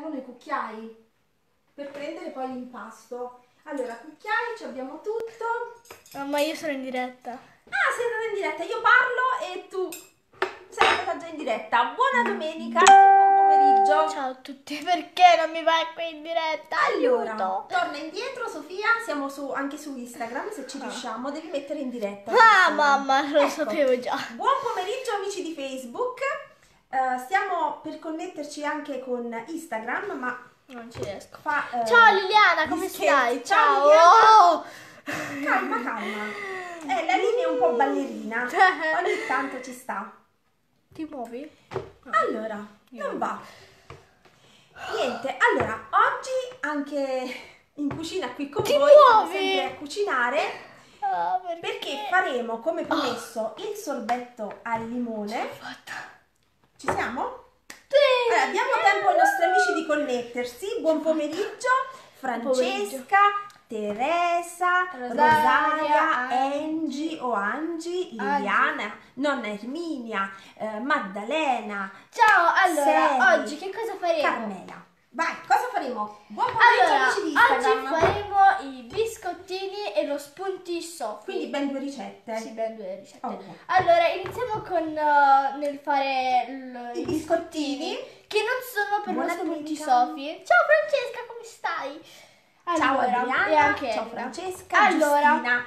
servono i cucchiai per prendere poi l'impasto. Allora, cucchiai, ci abbiamo tutto. Ma io sono in diretta. Ah, sei andata in diretta, io parlo e tu sei andata già in diretta. Buona domenica e buon pomeriggio. Ciao a tutti, perché non mi vai qui in diretta? Allora, Aiuto! torna indietro Sofia, siamo anche su Instagram, se ci riusciamo, devi mettere in diretta. Ah, mamma, lo Ecco. sapevo già. Buon pomeriggio amici di Facebook. Stiamo per connetterci anche con Instagram, ma Non ci riesco. ciao Liliana, come stai? Ciao, Ciao! Calma, calma. La linea è un po' ballerina, ogni tanto ci sta. Ti muovi? Allora, non va. Niente, allora, oggi anche in cucina qui con Ti voi, stiamo muovi? sempre a cucinare, Ah, perché faremo, come promesso, il sorbetto al limone. Ci siamo? Sì! Allora, diamo tempo ai nostri amici di connettersi. Buon pomeriggio, Francesca, Teresa, Rosaria, Angie o Angie, Liliana, nonna Erminia, Maddalena. Ciao, allora, Seri, oggi che cosa faremo? Carmela. Vai, cosa faremo? Buon pomeriggio Allora, amici di oggi Instagram. faremo i biscottini e lo spunti soft. Quindi ben due ricette. Sì, ben due ricette. Oh. Allora, iniziamo con nel fare I biscottini. che non sono per Buona lo spunti domenica. sofi. Ciao Francesca, come stai? Ciao Allora, Adriana, e anche ciao Ella. Francesca, Allora, Giustina.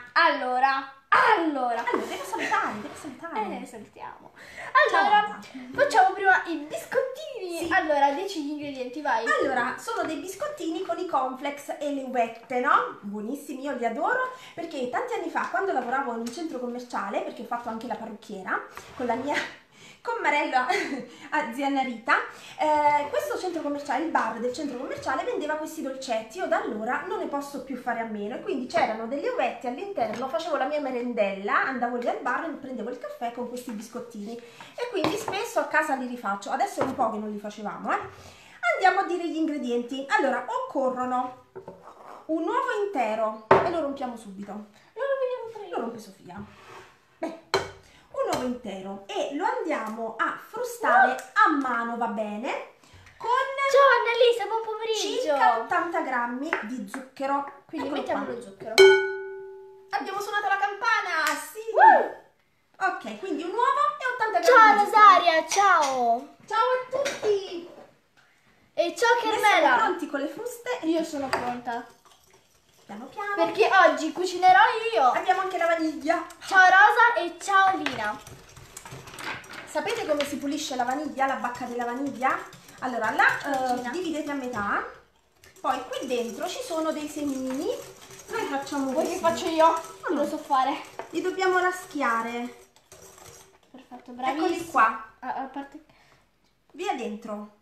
allora, Devo salutare. ne saltiamo. Allora, facciamo prima i biscottini. Sì. Allora, dici gli ingredienti, vai. Allora, sono dei biscottini con i cornflakes e le uvette, no? Buonissimi, io li adoro, perché tanti anni fa, quando lavoravo in un centro commerciale, perché ho fatto anche la parrucchiera, con la mia commarella zia Rita, questo centro commerciale, il bar del centro commerciale, vendeva questi dolcetti. Io da allora non ne posso più fare a meno, e quindi c'erano delle uvette all'interno, facevo la mia merendella, andavo lì al bar e prendevo il caffè con questi biscottini, e quindi spesso a casa li rifaccio. Adesso è un po' che non li facevamo, Andiamo a dire gli ingredienti. Allora, occorrono un uovo intero, e lo rompiamo subito. Lo rompe Sofia. Beh, un uovo intero, e lo andiamo a frustare a mano, va bene, con Ciao Annalisa, buon pomeriggio. circa 80 grammi di zucchero. Quindi Eccolo mettiamo qua. lo zucchero. Abbiamo suonato la campana, sì! Ok, quindi un uovo e 80 grammi Ciao di zucchero. Rosaria, ciao. Ciao a tutti! E ciao Noi siamo Carmela. pronti con le fruste? Io sono pronta. Piano piano. Perché oggi cucinerò io. Abbiamo anche la vaniglia. Ciao Rosa e ciao Lina. Sapete come si pulisce la vaniglia, la bacca della vaniglia? Allora, la dividete a metà. Poi qui dentro ci sono dei semini. Noi facciamo Vuoi che così. faccio io? Lo so fare. Li dobbiamo raschiare. Perfetto, bravissima. Eccoli qua. A parte... Via dentro.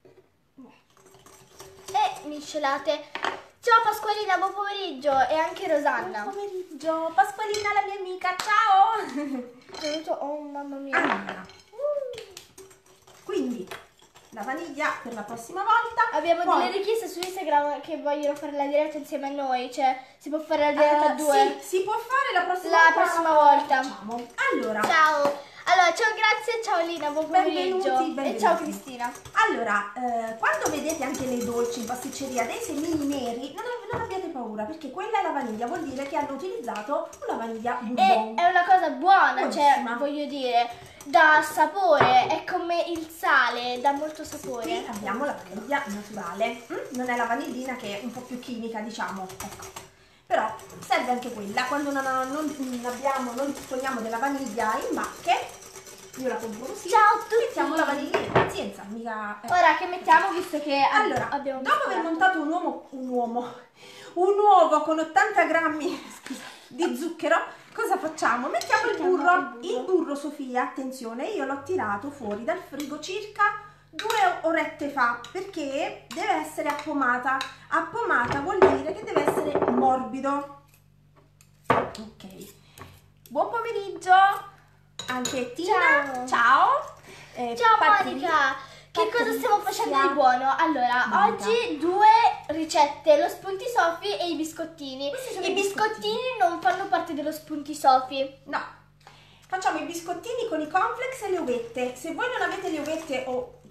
E miscelate. Ciao Pasqualina, buon pomeriggio. E anche Rosanna. Buon pomeriggio. Pasqualina, la mia amica. Ciao. Oh mamma mia. Allora. Quindi, la vaniglia per la prossima volta. Abbiamo Poi- delle richieste su Instagram che vogliono fare la diretta insieme a noi. Cioè, si può fare la diretta a due. Sì, si può fare la prossima La volta. prossima volta. Facciamo. Allora. Ciao. Allora, ciao, grazie, ciao Lina, buon pomeriggio. Benvenuti. E ciao Cristina. Allora, quando vedete anche nei dolci in pasticceria dei semini neri, non abbiate paura, perché quella è la vaniglia, vuol dire che hanno utilizzato una vaniglia E bourbon. è una cosa buona, Buonissima. cioè, voglio dire, dà sapore, è come il sale, dà molto sapore. Qui abbiamo la vaniglia naturale, non è la vanillina che è un po' più chimica, diciamo, ecco. Però serve anche quella, quando non disponiamo della vaniglia in bacche, io la compro così. Ciao a tutti. Mettiamo la vaniglia in pazienza, mica... Ora che mettiamo, visto che Allora, abbiamo dopo aver montato un uovo con 80 grammi di zucchero, cosa facciamo? Mettiamo il burro. Il burro, Sofia, attenzione, io l'ho tirato fuori dal frigo circa 2 orette fa, perché deve essere appomata. Appomata vuol dire che deve essere morbido. Ok. Buon pomeriggio anche Tina. Ciao. Ciao Monica. Che cosa stiamo facendo di buono? Allora, Monica. oggi due ricette, lo spunti sofi e i biscottini. Questi sono I i biscottini non fanno parte dello spunti sofi. No. Facciamo i biscottini con i cornflakes e le uvette. Se voi non avete le uvette o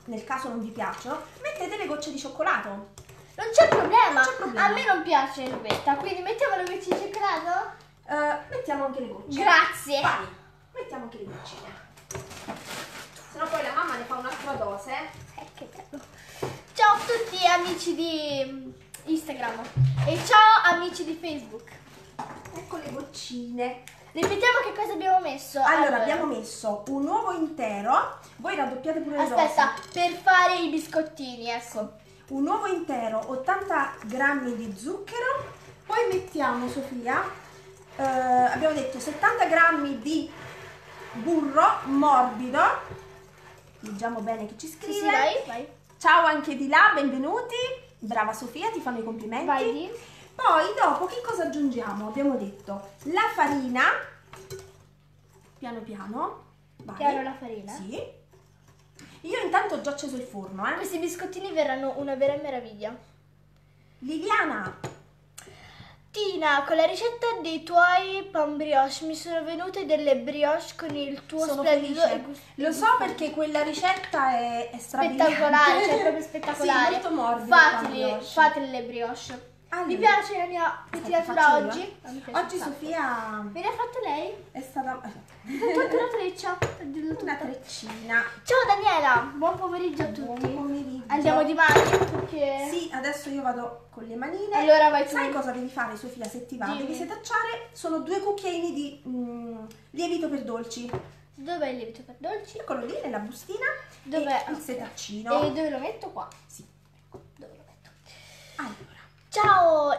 nel caso non vi piacciono, mettete le gocce di cioccolato. Non c'è problema. Non c'è problema. A me non piace l'uvetta, quindi mettiamo le gocce di cioccolato? Mettiamo anche le gocce. Grazie. Vai, mettiamo anche le goccine. Se no poi la mamma ne fa un'altra dose. Che bello. Ciao a tutti amici di Instagram e ciao amici di Facebook. Ecco le goccine. Ripetiamo che cosa abbiamo messo. Allora, abbiamo messo un uovo intero. Voi raddoppiate pure le dose. Aspetta, per fare i biscottini, ecco. Un uovo intero, 80 grammi di zucchero. Poi mettiamo, Sofia, abbiamo detto 70 grammi di burro morbido. Leggiamo bene chi ci scrive. Sì, vai. Ciao anche di là, benvenuti. Brava Sofia, ti fanno i complimenti. Vai di. Poi dopo che cosa aggiungiamo? Abbiamo detto la farina. Piano piano. Vai. Piano la farina. Sì. Io intanto ho già acceso il forno, Questi biscottini verranno una vera meraviglia. Liliana. Tina, con la ricetta dei tuoi pan brioche mi sono venute delle brioche con il tuo Sono splendido felice. e gustoso. Lo so perché quella ricetta è strabiliante. Spettacolare, cioè proprio spettacolare. Sì, molto morbido il pan Fatele, brioche. fatele le brioche. Allora, Mi piace la mia pettinatura faccio io, oggi. Mi piace Oggi un sacco. Sofia Me l'ha fatto lei? è stata Tutta una treccia. Dillo tutta. una treccina. Ciao Daniela, buon pomeriggio a Buon tutti. pomeriggio. Andiamo di mani perché... Sì, adesso io vado con le manine. Allora vai tu. Sai cosa devi fare, Sofia, se ti va? Dimmi. Devi setacciare, sono 2 cucchiaini di lievito per dolci. Dov'è il lievito per dolci? Eccolo lì nella bustina. Dov'è? E il setaccino. E dove lo metto? Qua. Sì. Ecco, dove lo metto? Allora, Ciao,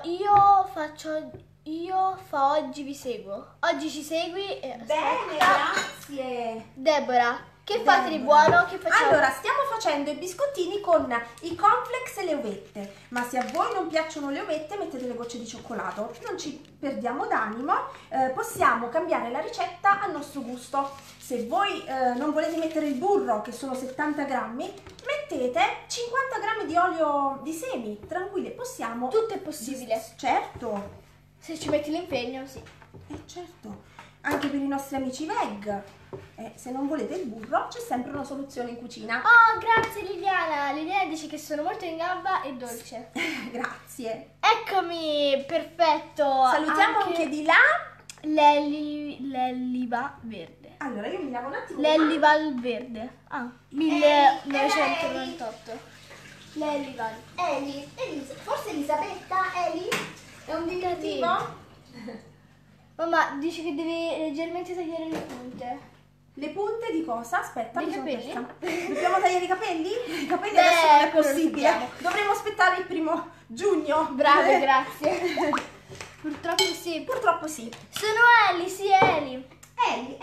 io fa oggi vi seguo. Oggi ci segui e bene, aspetta. grazie. Deborah, che Deborah. fate di buono? Che facciamo? Allora, stiamo facendo i biscottini con i cornflakes e le uvette, ma se a voi non piacciono le uvette mettete le gocce di cioccolato, non ci perdiamo d'animo, possiamo cambiare la ricetta a nostro gusto. Se voi non volete mettere il burro, che sono 70 grammi, mettete 50 grammi di olio di semi, tranquille, possiamo... Tutto è possibile. Certo, Se ci metti l'impegno, sì. certo, anche per i nostri amici veg. Se non volete il burro c'è sempre una soluzione in cucina. Oh, grazie Liliana. Liliana dice che sono molto in gamba e dolce. Grazie. Eccomi, perfetto. Salutiamo anche di là. L'Elliva verde. Allora io mi lavo un attimo. L'Ellival verde. Ah, 1998. L'Ellival. Eli, forse Elisabetta, Eli? È un diminutivo? Mamma dice che devi leggermente tagliare le punte. Le punte di cosa? Aspetta, Dei mi sono capelli? persa. Dobbiamo tagliare i capelli? I capelli Beh, adesso non è quello lo possibile. sappiamo. Dovremo aspettare il 1° giugno. Brave, grazie. Purtroppo sì. Purtroppo sì. Sono Eli, sì, Eli. Eli.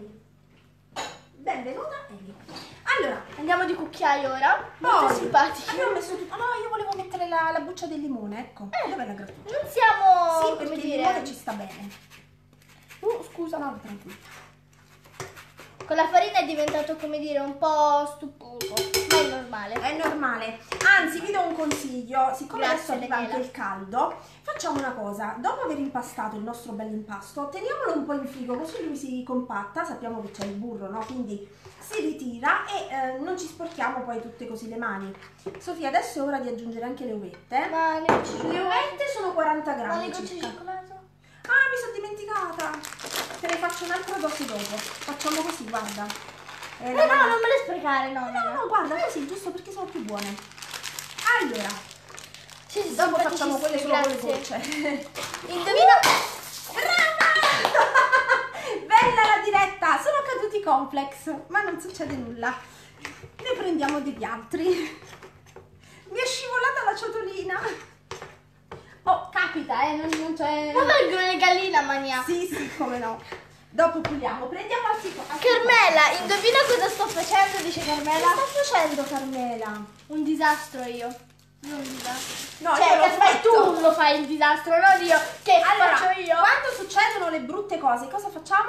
Benvenuta, Eli. Allora, Andiamo di cucchiaio ora. Molto poi simpatici. abbiamo messo tutto. No, io volevo mettere la buccia del limone, ecco. Dov'è la grattugia? Non siamo, Sì, come perché il dire, limone ci sta bene. scusa. No, tranquillo. Con la farina è diventato, come dire, un po' stuposo, ma è normale. È normale. Anzi, vi do un consiglio. Siccome Grazie, adesso arriva Daniela. anche il caldo, facciamo una cosa. Dopo aver impastato il nostro bell'impasto, teniamolo un po' in frigo, così lui si compatta. Sappiamo che c'è il burro, no? Quindi si ritira e non ci sporchiamo poi tutte così le mani. Sofia, adesso è ora di aggiungere anche le uvette. Ma le gocce di Le uvette sono 40 Ma le grammi gocce di circa. cioccolato? Ah, mi sono dimenticata. Te ne faccio un'altra dose dopo. Facciamo così, guarda. No, non me le sprecare, no. No, guarda, così, giusto perché sono più buone. Allora, Sì, dopo facciamo quelle solo con le grazie. gocce. Indovina. Brava! Bella la diretta! Sono caduti i complex, ma non succede nulla. Ne prendiamo degli altri. Mi è scivolata la ciotolina. Oh, capita, non c'è... Ma vengono le galline a mania. Sì, come no. Dopo puliamo. Prendiamo altri Carmela, indovina cosa sto facendo, dice Carmela. Cosa sta facendo, Carmela? Un disastro io. Non un disastro. No, Cioè, io lo Carmela, aspetto. tu lo fai il disastro, non io. Che Allora, faccio io? quando succedono le brutte cose, cosa facciamo?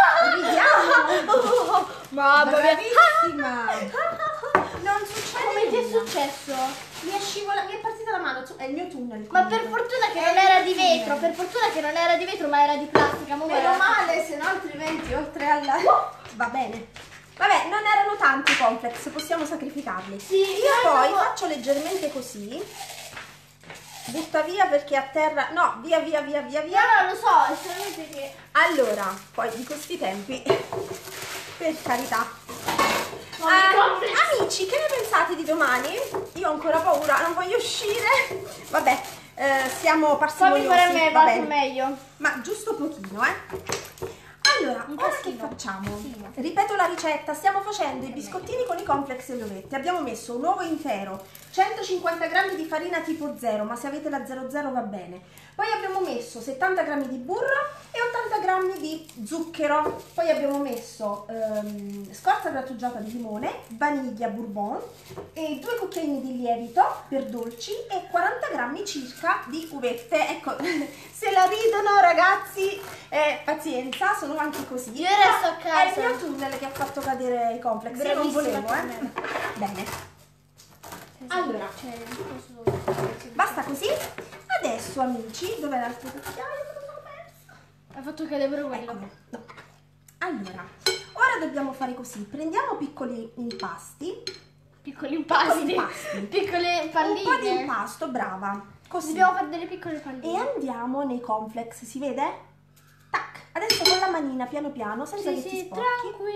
Ridiamo. Mamma mia. Bravissima. Non succede Come ti è nulla. successo? Mi è partita la mano, è il mio tunnel. Ma comunque. per fortuna che È non il era mio di tunnel. vetro, per fortuna che non era di vetro ma era di plastica. Meno male, se no altrimenti oltre alla... Va bene. Vabbè, non erano tanti i cornflakes, possiamo sacrificarli. Sì, io poi faccio leggermente così. Butta via perché a terra... No, via. No, lo so, è solamente che... Allora, poi di questi tempi, per carità. Amici, che ne pensate di domani? Io ho ancora paura, non voglio uscire. Vabbè, siamo parsimoniosi. Fammi fare a me, va vado bene. meglio. Ma giusto pochino, Allora, Un ora che pochino. facciamo? Sì. Ripeto la ricetta, stiamo facendo i biscottini con i cornflakes e le uvette. Abbiamo messo un uovo intero, 150 g di farina tipo 0, ma se avete la 00 va bene. Poi abbiamo messo 70 g di burro e 80 g di zucchero. Poi abbiamo messo scorza grattugiata di limone, vaniglia bourbon e 2 cucchiaini di lievito per dolci e 40 g circa di uvette. Ecco, se la ridono ragazzi, pazienza, sono anche così. Io resto a casa. È il mio tunnel che ha fatto cadere i complex. Io non Bravissima volevo, Bene. Allora, posso... basta così. Adesso amici, dov'è l'altro cucchiaio? Me lo sono perso. Hai fatto cadere pure quello. Eccolo. No. Allora, ora dobbiamo fare così. Prendiamo piccoli impasti. Piccoli impasti. Piccole palline. Un po' di impasto, brava. Così. Dobbiamo fare delle piccole E palline. andiamo nei cornflakes, si vede? Tac. Adesso con la manina piano piano, senza che ti sporchi.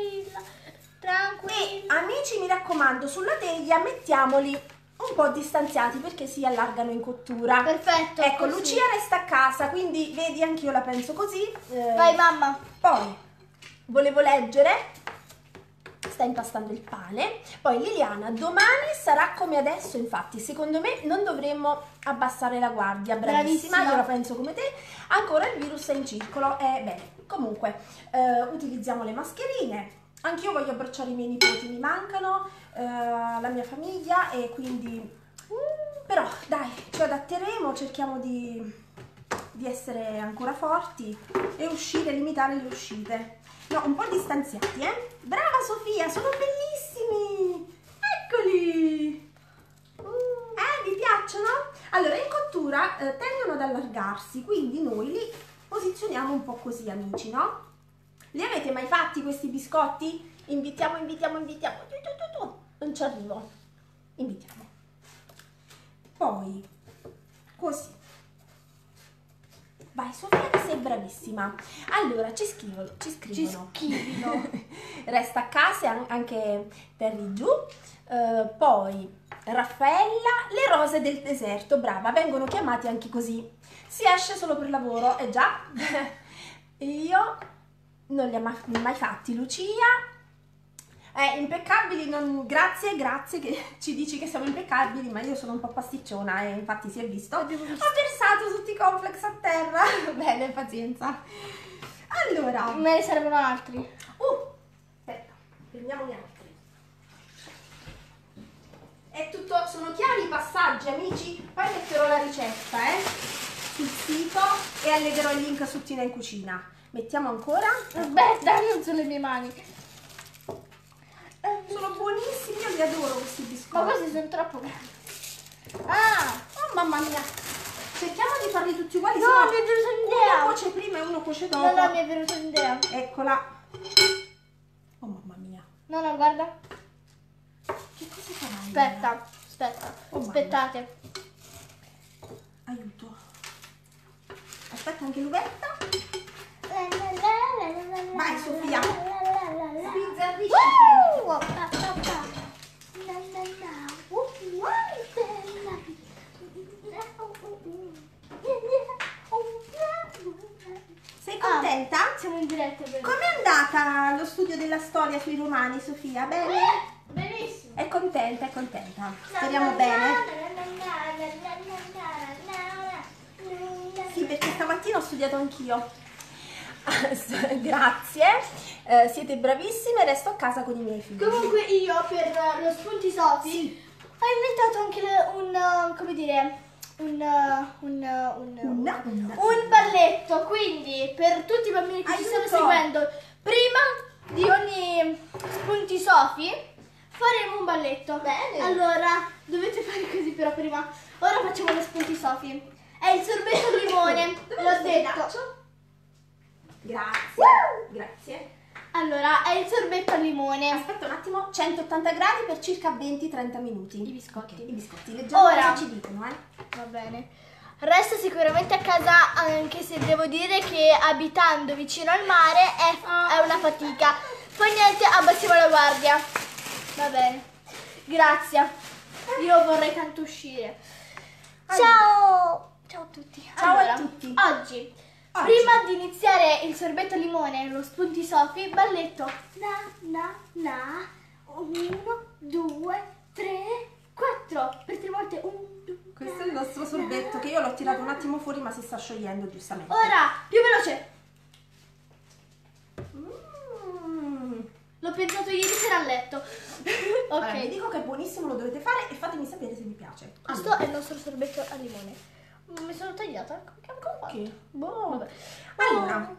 Tranquilla. E amici, mi raccomando, sulla teglia mettiamoli un po' distanziati perché si allargano in cottura. Perfetto. Ecco, così. Lucia resta a casa, quindi vedi, anch'io la penso così. Vai mamma. Poi volevo leggere. Sta impastando il pane. Poi Liliana, domani sarà come adesso, infatti secondo me non dovremmo abbassare la guardia. Bravissima, io la penso come te. Ancora il virus è in circolo. Bene, comunque utilizziamo le mascherine. Anch'io voglio abbracciare i miei nipoti, mi mancano, la mia famiglia, e quindi però dai, ci adatteremo, cerchiamo di essere ancora forti e uscire, limitare le uscite. No, un po' distanziati, Brava Sofia, sono bellissimi! Eccoli! Vi piacciono? Allora, in cottura tendono ad allargarsi, quindi noi li posizioniamo un po' così, amici, no? Li avete mai fatti questi biscotti? Invitiamo. Tu. Non ci arrivo. Invitiamo. Poi, così. Vai Sofia, che sei bravissima. Allora, ci scrivono. Resta a casa anche per lì giù. Poi, Raffaella, le rose del deserto. Brava, vengono chiamati anche così. Si esce solo per lavoro, già. Io... non li ha mai fatti. Lucia, impeccabili, grazie che ci dici che siamo impeccabili, ma io sono un po' pasticciona e infatti si è visto. Ho versato tutti i complex a terra. Bene, pazienza. Allora, Me ne servono altri. aspetta, prendiamo gli altri. È tutto, sono chiari i passaggi, amici. Poi metterò la ricetta sul sito e allegherò il link su Tina in Cucina. Mettiamo ancora. Aspetta, non sono le mie mani. Sono buonissimi, io li adoro questi biscotti. Ma questi sono troppo grandi. Oh mamma mia. Cerchiamo di farli tutti uguali. No, mi è venuta un'idea. Uno cuoce prima e uno cuoce dopo. No, mi è venuta un'idea. Eccola. Oh mamma mia. No, guarda. Che cosa farai? Aspetta. Oh, aspettate. Aiuto. Aspetta anche l'uvetta. Vai Sofia. Sbizzarrisci. Sei contenta? Siamo in diretta. Com'è andata lo studio della storia sui romani, Sofia? Bene? Benissimo. È contenta, Speriamo bene. Sì, perché stamattina ho studiato anch'io. Grazie, siete bravissime, resto a casa con i miei figli. Comunque io per lo spunti Sofi ho inventato anche un balletto, quindi per tutti i bambini che ci stanno seguendo, prima di ogni spunti Sofi faremo un balletto. Bene. Allora dovete fare così, però prima, ora facciamo lo spunti Sofi. È il sorbetto al limone, l'ho detto. Grazie. Allora, è il sorbetto al limone. Aspetta un attimo, 180 gradi per circa 20-30 minuti. I biscotti. Okay, i biscotti, leggiamo Ora cosa ci dicono, Va bene. Resto sicuramente a casa, anche se devo dire che abitando vicino al mare è una fatica. Poi niente, abbassiamo la guardia. Va bene. Grazie. Io vorrei tanto uscire. Ciao! Ciao a tutti. Ciao allora, a tutti. Oggi, prima di iniziare il sorbetto al limone e lo spunti Sofi, balletto na. 1, 2, 3, 4. Per 3 volte 1, 2, 3. Questo è il nostro sorbetto che io l'ho tirato un attimo fuori ma si sta sciogliendo giustamente. Ora, più veloce. L'ho pensato ieri sera a letto. Ok. Allora, vi dico che è buonissimo, lo dovete fare e fatemi sapere se vi piace. Questo è il nostro sorbetto al limone. Mi sono tagliata. Ok. Boh. Allora,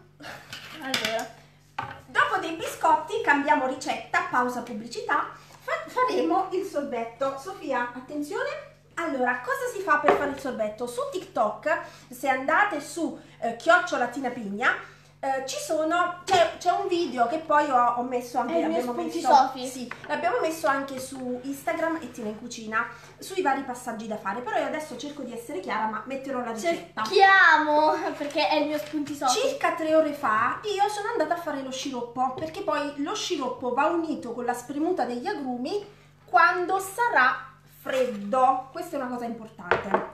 dopo dei biscotti cambiamo ricetta, pausa pubblicità, faremo il sorbetto. Sofia, attenzione. Allora, cosa si fa per fare il sorbetto? Su TikTok, se andate su @latinapigna, c'è un video che poi ho messo anche, l'abbiamo messo anche su Instagram e Tina in Cucina, sui vari passaggi da fare, però io adesso cerco di essere chiara, ma metterò la ricetta. Cerchiamo, perché è il mio spunti Sofi. Circa 3 ore fa io sono andata a fare lo sciroppo, perché poi lo sciroppo va unito con la spremuta degli agrumi quando sarà freddo. Questa è una cosa importante.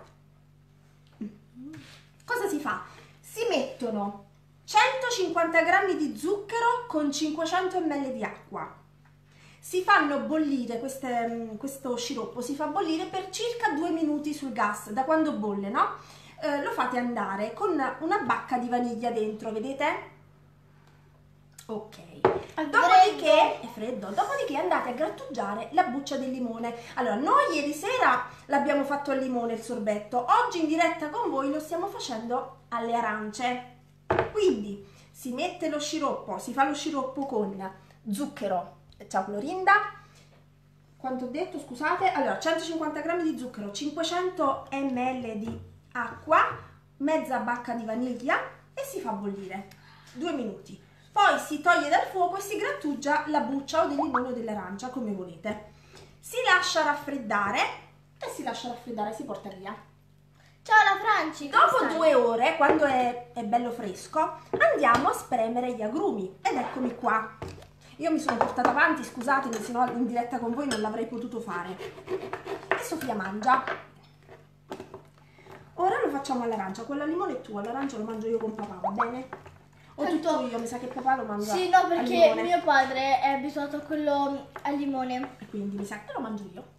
Cosa si fa? Si mettono 150 g di zucchero con 500 ml di acqua. Si fanno bollire questo sciroppo, si fa bollire per circa 2 minuti sul gas, da quando bolle, no? Lo fate andare con una bacca di vaniglia dentro, vedete? Ok. Dopodiché, è freddo, dopodiché andate a grattugiare la buccia del limone. Allora, noi ieri sera l'abbiamo fatto al limone il sorbetto, oggi in diretta con voi lo stiamo facendo alle arance. Quindi si mette lo sciroppo, si fa lo sciroppo con zucchero, ciao Clorinda, quanto ho detto scusate, allora 150 g di zucchero, 500 ml di acqua, mezza bacca di vaniglia e si fa bollire 2 minuti. Poi si toglie dal fuoco e si grattugia la buccia o del limone o dell'arancia come volete. Si lascia raffreddare e si porta via. Ciao la Franci. Dopo 2 ore, quando è bello fresco, andiamo a spremere gli agrumi ed eccomi qua. Io mi sono portata avanti, scusatemi, se no in diretta con voi non l'avrei potuto fare. E Sofia mangia. Ora lo facciamo all'arancia, quello al limone è tuo, all'arancia lo mangio io con papà, va bene? O tutto io, mi sa che papà lo mangia. Sì, no, perché mio padre è abituato a quello al limone. E quindi mi sa che lo mangio io.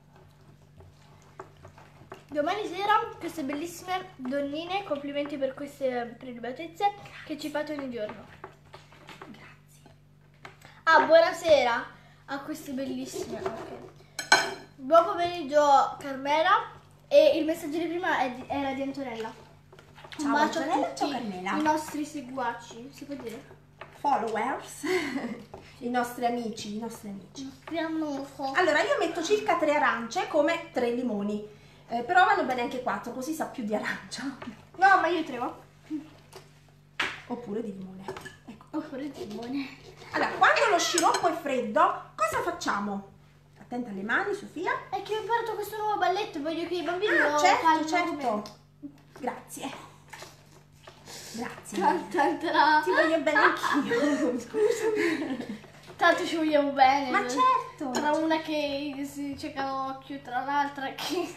Domani sera queste bellissime donnine, complimenti per queste prelibatezze che ci fate ogni giorno. Grazie. Ah, buonasera a queste bellissime. Ok. Buon pomeriggio Carmela e il messaggio di prima era di Antonella. Ciao Antonella, ciao Carmela. I nostri seguaci, si può dire? Followers, i nostri amici. Pianoso. Allora io metto circa 3 arance come 3 limoni, però vanno bene anche 4, così sa più di arancia. No, ma io 3 va. Oppure di limone. Ecco. Oppure di limone. Allora, quando lo sciroppo è freddo, cosa facciamo? Attenta alle mani, Sofia. È che ho imparato questo nuovo balletto, voglio che i bambini lo certo, fanno. certo. Grazie. Grazie. Ti voglio bene anch'io. Scusami. Tanto ci vogliamo bene. Ma certo. Tra una che si cerca l'occhio, tra l'altra che...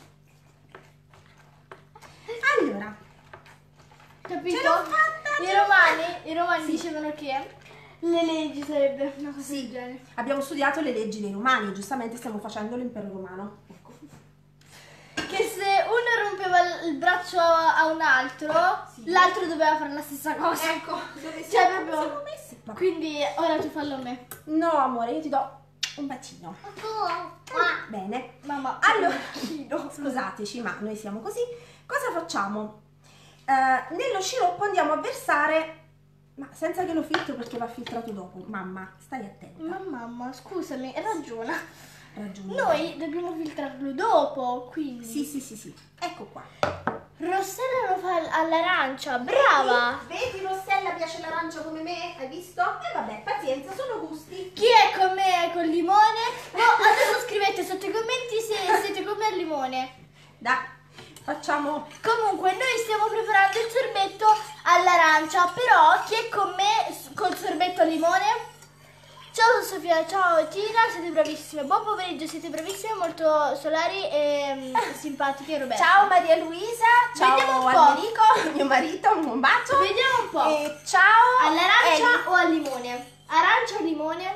Allora. Capito? Ce l'ho fatta. I romani dicevano che le leggi sarebbe una cosa del genere. Abbiamo studiato le leggi dei romani, giustamente stiamo facendo l'impero romano. Ecco. Che se uno rompeva il braccio a un altro, l'altro doveva fare la stessa cosa. Ecco, Cioè proprio... siamo messi. Quindi ora tu fallo a me. No amore, io ti do un bacino. Bene. Mamma, Allora, scusateci, ma noi siamo così. Cosa facciamo? Nello sciroppo andiamo a versare, ma senza che lo filtro perché va filtrato dopo. Mamma, stai attenta. Ma mamma, scusami, ragiona. Ragione. Noi dobbiamo filtrarlo dopo, quindi... Sì. Ecco qua. Rossella lo fa all'arancia, brava! Vedi, Rossella piace l'arancia come me, hai visto? E vabbè, pazienza, sono gusti. Chi è con me col limone? No, adesso scrivete sotto i commenti se siete con me al limone. Dai, facciamo... Comunque noi stiamo preparando il sorbetto all'arancia, però chi è con me col sorbetto al limone? Ciao Sofia, ciao Tina, siete bravissime. Buon pomeriggio, siete bravissime, molto solari e simpatiche, Roberta. Ciao Maria Luisa, Vediamo un ciao po'. Enrico, mio marito, un bacio. Vediamo un po'. E ciao All'arancia Eli. o al limone? Arancia o limone?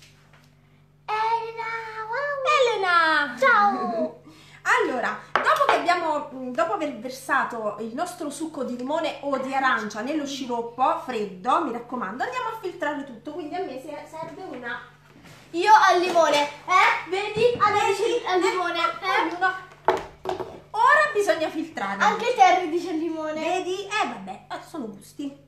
Elena. Ciao! Allora, dopo aver versato il nostro succo di limone o di arancia nello sciroppo freddo, mi raccomando, andiamo a filtrare tutto. Quindi a me serve una... Io al limone, Vedi? Al limone, Ora bisogna filtrare. Anche Terry dice al limone. Vedi? Vabbè, sono gusti.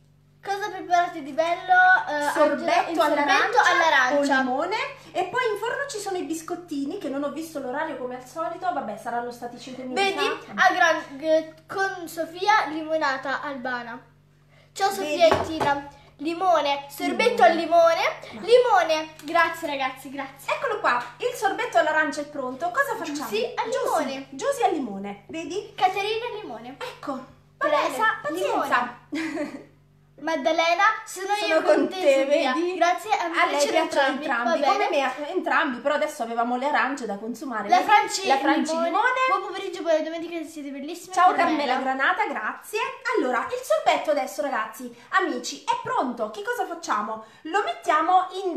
Cosa preparate di bello? Sorbetto all'arancia o all'arancia. limone. E poi in forno ci sono i biscottini, che non ho visto l'orario come al solito. Vabbè, saranno stati 5 minuti Vedi? fa. Con Sofia limonata albana. Ciao Sofia e Tina. Limone, sorbetto al limone. Limone. Grazie ragazzi, grazie. Eccolo qua, il sorbetto all'arancia è pronto. Cosa facciamo? Giusy al limone. Giusy al limone, vedi? Caterina al limone. Ecco, va Teresa, bene, pazienza. Maddalena, sono io con con te, te, Sofia. vedi? Grazie a A lei piacere piacciono Va entrambi, bene. come me entrambi, però adesso avevamo le arance da consumare. La vedi? Franci, la Franci limone. Buon pomeriggio, buona domenica, siete bellissime. Ciao Carmela Granata, grazie. Allora, il sorbetto adesso ragazzi, amici, è pronto. Che cosa facciamo? Lo mettiamo in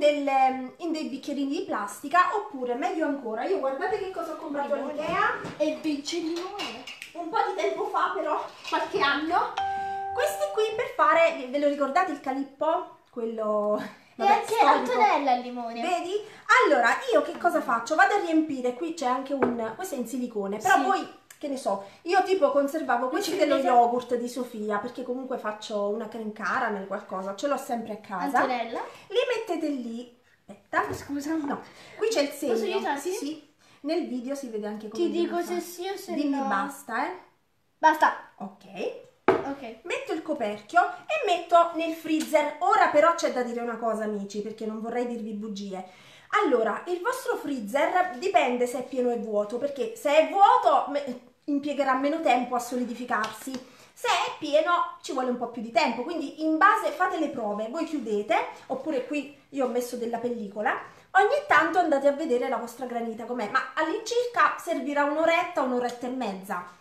dei bicchierini di plastica, oppure meglio ancora, io guardate che cosa ho comprato all'Ikea. E il pince limone. Un po' di tempo fa però, qualche anno. Questi qui per fare, ve lo ricordate il calippo? Quello... E vabbè, anche storico. Antonella al limone. Vedi? Allora, io che cosa faccio? Vado a riempire, qui c'è anche questo è in silicone, però Sì. voi, che ne so, io tipo conservavo questi dello yogurt di Sofia, perché comunque faccio una creme caramel, qualcosa, ce l'ho sempre a casa. Antonella. Li mettete lì, aspetta, scusa, no, qui c'è il segno. Posso aiutarti? Sì, sì, nel video si vede anche come Ti dico devo se fare. sì o se Dimmi no. basta, Basta. Ok. Ok. Metto il coperchio e metto nel freezer. Ora però c'è da dire una cosa amici, perché non vorrei dirvi bugie. Allora, il vostro freezer dipende se è pieno o vuoto, perché se è vuoto impiegherà meno tempo a solidificarsi. Se è pieno ci vuole un po' più di tempo, quindi in base fate le prove, voi chiudete, oppure qui io ho messo della pellicola, ogni tanto andate a vedere la vostra granita com'è, ma all'incirca servirà un'oretta, un'oretta e mezza.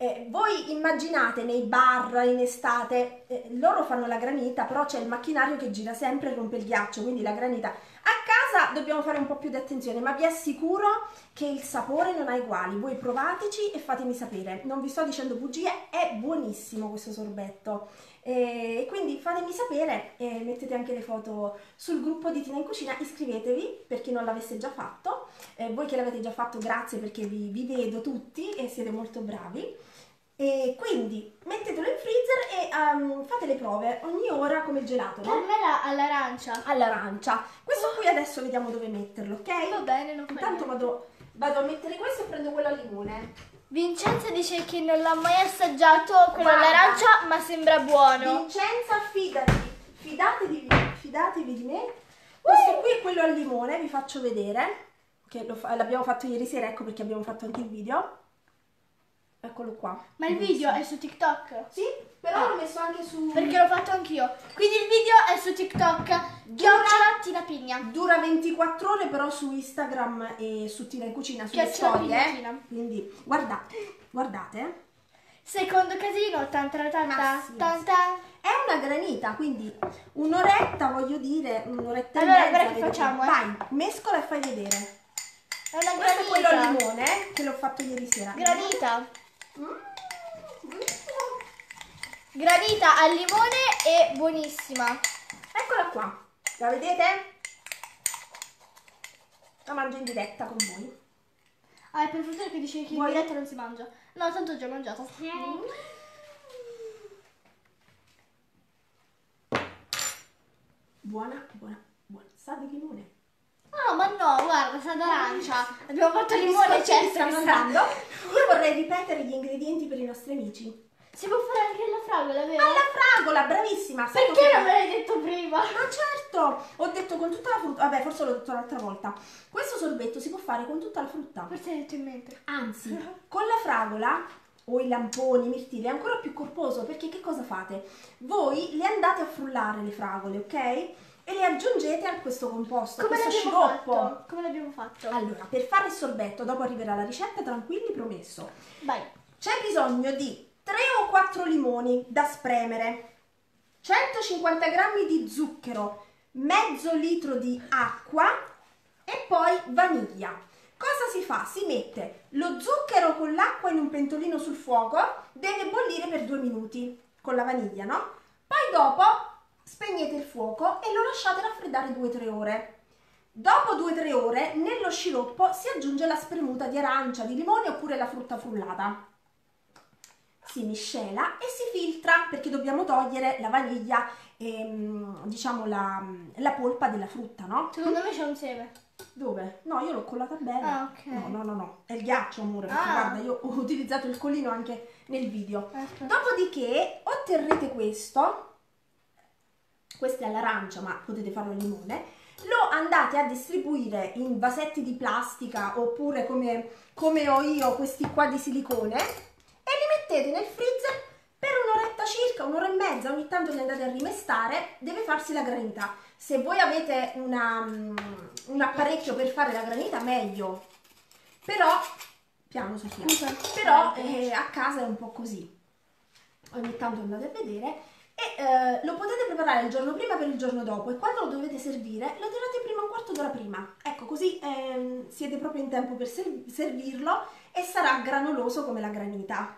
Voi immaginate nei bar in estate, loro fanno la granita, però c'è il macchinario che gira sempre e rompe il ghiaccio, quindi la granita. A casa dobbiamo fare un po' più di attenzione, ma vi assicuro che il sapore non ha uguali. Voi provateci e fatemi sapere. Non vi sto dicendo bugie, è buonissimo questo sorbetto. E quindi fatemi sapere e mettete anche le foto sul gruppo di Tina in Cucina. Iscrivetevi per chi non l'avesse già fatto. Voi che l'avete già fatto, grazie, perché vi vedo tutti e siete molto bravi. E quindi mettetelo in freezer e fate le prove ogni ora come il gelato, no? Carmela all'arancia. All'arancia. Questo qui adesso vediamo dove metterlo, ok? Va bene, non fa Intanto niente. vado a mettere questo e prendo quello al limone. Vincenza dice che non l'ha mai assaggiato quello Guarda. all'arancia, ma sembra buono. Vincenza, fidatevi di me. Questo qui è quello al limone, vi faccio vedere, che l'abbiamo fatto ieri sera, ecco perché abbiamo fatto anche il video. Eccolo qua. Ma il video è su TikTok? Sì, però l'ho messo anche su... Perché l'ho fatto anch'io. Quindi il video è su TikTok. Chiocciola Tina Pigna. Dura 24 ore però su Instagram e su Tina in Cucina, sulle Chiocciola storie. Tina. Quindi guardate. Secondo casino, tan tan tan Ma tan sì, tan sì. tan. È una granita, quindi un'oretta, voglio dire, un'oretta Allora, e mezza. guarda che facciamo, Vai, mescola e fai vedere. È una Questo è quello al granita. limone, che l'ho fatto ieri sera. Granita. Buonissimo. Granita al limone e buonissima. Eccola qua, la vedete? La mangio in diretta con voi. Ah, è per fortuna che dice che in Vuoi? diretta non si mangia. No, tanto ho già mangiato. Buona, sa di limone. Ah, ma no, guarda, sa d'arancia. Abbiamo fatto limone, certo. Stiamo andando. Io vorrei ripetere gli ingredienti per i nostri amici. Si può fare anche la fragola, vero? Alla fragola, bravissima. Sai perché non me l'hai detto prima? Ma certo, ho detto con tutta la frutta. Vabbè, forse l'ho detto l'altra volta. Questo sorbetto si può fare con tutta la frutta. Forse hai detto in mente. Anzi, con la fragola o i lamponi, i mirtilli è ancora più corposo, perché che cosa fate? Voi le andate a frullare le fragole, ok? E le aggiungete a questo composto, Come questo l'abbiamo sciroppo. fatto? Come l'abbiamo fatto? Allora, per fare il sorbetto, dopo arriverà la ricetta, tranquilli, promesso. Vai. C'è bisogno di 3 o 4 limoni da spremere, 150 g di zucchero, mezzo litro di acqua e poi vaniglia. Cosa si fa? Si mette lo zucchero con l'acqua in un pentolino sul fuoco, deve bollire per 2 minuti con la vaniglia, no? Poi dopo spegnete il fuoco e lo lasciate raffreddare 2-3 ore. Dopo 2-3 ore nello sciroppo si aggiunge la spremuta di arancia, di limone oppure la frutta frullata. Si miscela e si filtra perché dobbiamo togliere la vaniglia e diciamo la polpa della frutta, no? Secondo me c'è un seme. Dove? No, io l'ho collata bene. Ah, ok. No, è il ghiaccio, amore, perché guarda, io ho utilizzato il collino anche nel video. Dopodiché otterrete questo, questa è l'arancia, ma potete farlo al limone, lo andate a distribuire in vasetti di plastica oppure come ho io questi qua di silicone e li mettete nel freezer per un'oretta circa, un'ora e mezza, ogni tanto li andate a rimestare, deve farsi la granita. Se voi avete un apparecchio per fare la granita, meglio. Però, piano Sofia, però a casa è un po' così. Ogni tanto andate a vedere e lo potete preparare il giorno prima per il giorno dopo e quando lo dovete servire lo tirate prima un quarto d'ora prima. Ecco, così siete proprio in tempo per servirlo e sarà granuloso come la granita.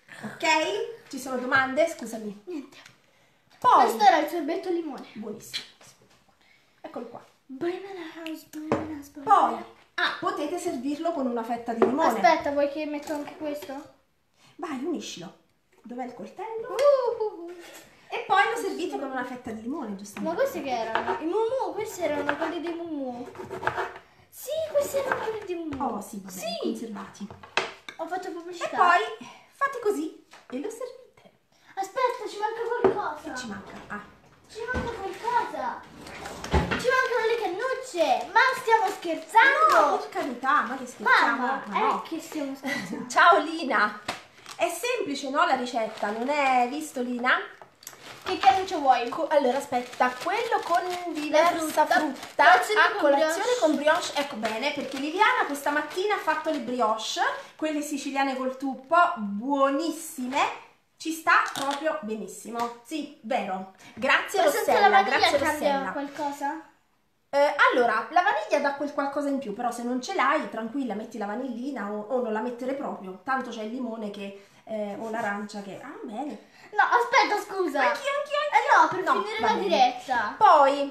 Ok? Ci sono domande? Scusami. Niente. Poi, questo era il sorbetto limone. buonissimo. Eccolo qua. Bananas. Poi, potete servirlo con una fetta di limone. Aspetta, vuoi che metto anche questo? Vai, uniscilo. Dov'è il coltello? E poi lo servite con una fetta di limone, Ma giustamente. questi che erano? I mumu, questi erano quelli dei mumu. Sì, questi erano quelli dei mumu. Oh, sì, vabbè, conservati. Ho fatto pubblicità. E poi fate così e lo servite. Aspetta, ci manca qualcosa. Ci manca. Ci manca qualcosa. Ci mancano le cannucce. Ma stiamo scherzando? No, per carità, ma che scherziamo? Mamma, Ma no. che stiamo scherzando. Ciao Lina. È semplice, no, la ricetta? Non è visto, Lina? Che cannucce vuoi? Allora, aspetta, quello con diversa frutta Colazione a con colazione brioche. con brioche. Ecco bene, perché Liliana questa mattina ha fatto le brioche, quelle siciliane col tuppo, buonissime. Ci sta proprio benissimo. Sì, vero. Grazie Ma senza la Rossella, vaniglia grazie cambia Rossella. qualcosa? Allora, la vaniglia dà quel qualcosa in più, però se non ce l'hai, tranquilla, metti la vanillina o non la mettere proprio. Tanto c'è il limone che o l'arancia che... Ah, bene. No, aspetta, scusa. Anch'io. No, per No, finire va la bene. diretta. Poi,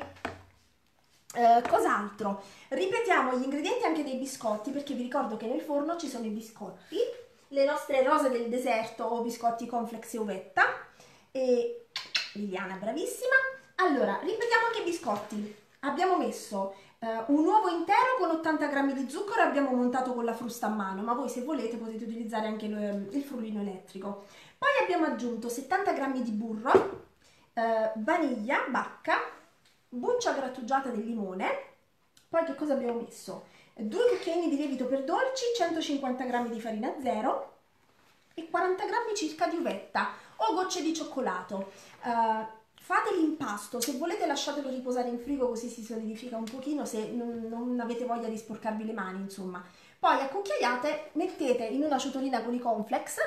cos'altro? Ripetiamo gli ingredienti anche dei biscotti, perché vi ricordo che nel forno ci sono i biscotti, le nostre rose del deserto o biscotti cornflakes e uvetta. E Liliana è bravissima. Allora, ripetiamo anche i biscotti. Abbiamo messo un uovo intero con 80 g di zucchero e abbiamo montato con la frusta a mano, ma voi se volete potete utilizzare anche il frullino elettrico. Poi abbiamo aggiunto 70 g di burro, vaniglia, bacca, buccia grattugiata del limone. Poi che cosa abbiamo messo? 2 cucchiaini di lievito per dolci, 150 g di farina zero e 40 g circa di uvetta o gocce di cioccolato. Fate l'impasto, se volete lasciatelo riposare in frigo così si solidifica un pochino, se non avete voglia di sporcarvi le mani, insomma. Poi a cucchiaiate mettete in una ciotolina con i cornflakes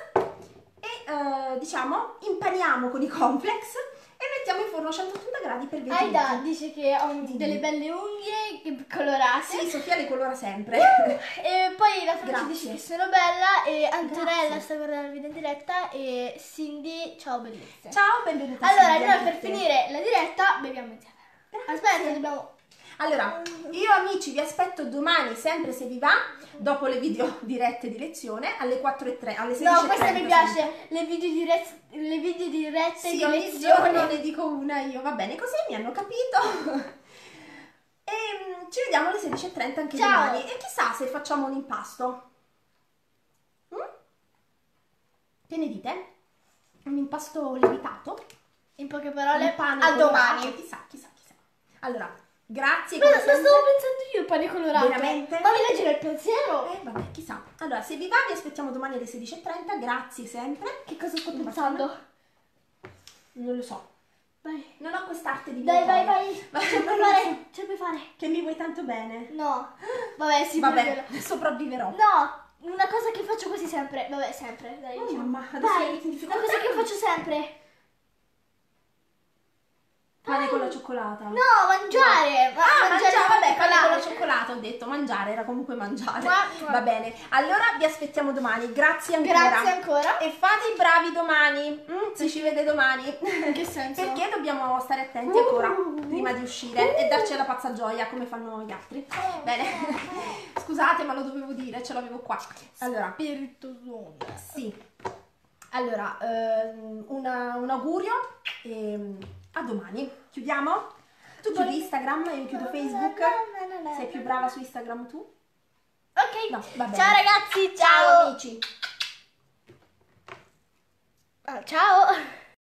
e diciamo impaniamo con i cornflakes e mettiamo in forno a 180 gradi per 20 minuti. Aida dice che ho delle belle unghie colorate. Sì, Sofia le colora sempre. E poi la Francia Grazie. dice che sono bella e Antonella Grazie. sta guardando il video in diretta e Cindy, ciao bellissima. Ciao, benvenuta. Allora, Silvia, noi per tutte. finire la diretta beviamo insieme. Grazie. Aspetta, dobbiamo... Allora, io amici vi aspetto domani, sempre se vi va, dopo le video dirette di lezione, alle 4:03, alle 16:30. No, questa mi piace, le video dirette Sì, di ogni giorno lezione. ne dico una io, va bene, così mi hanno capito. E ci vediamo alle 16:30 anche Ciao. domani. E chissà se facciamo un impasto. Che ne dite? Un impasto lievitato? In poche parole, Un pane a colorato, domani. chissà. Allora, grazie Ma come lo stavo sempre. pensando io, il pane colorato. Veramente? Ma mi leggere il pensiero? Vabbè, chissà. Allora, se vi va, vi aspettiamo domani alle 16:30. Grazie sempre. Che cosa sto Un pensando? bacione. Non lo so. Vai. Non ho quest'arte di Dai, inventare. vai. Ma Ce la puoi fare? Ce la puoi fare? Che mi vuoi tanto bene. No. Vabbè, sì, Vabbè, quello. sopravviverò. No, una cosa che faccio quasi sempre. Vabbè, sempre. Dai, Oh, diciamo. mamma, adesso mi metti in Dai, una difficoltà. cosa che faccio sempre. Pane con la cioccolata. No, mangiare. Mangiare, vabbè, pane con la pane. cioccolata, ho detto mangiare, era comunque mangiare. Ma- Va bene, allora vi aspettiamo domani, grazie ancora. Grazie ancora. E fate i bravi domani, se ci vede domani. In che senso? Perché dobbiamo stare attenti ancora prima di uscire e darci la pazza gioia come fanno gli altri. Bene, scusate ma lo dovevo dire, ce l'avevo qua. Allora, Spiritoso. sì, allora, un augurio e a domani. Chiudiamo? Tu chiudi Instagram e io chiudo Facebook. Sei più brava su Instagram tu? Ok. No, va bene. Ciao ragazzi, Ciao ciao. amici. Ciao.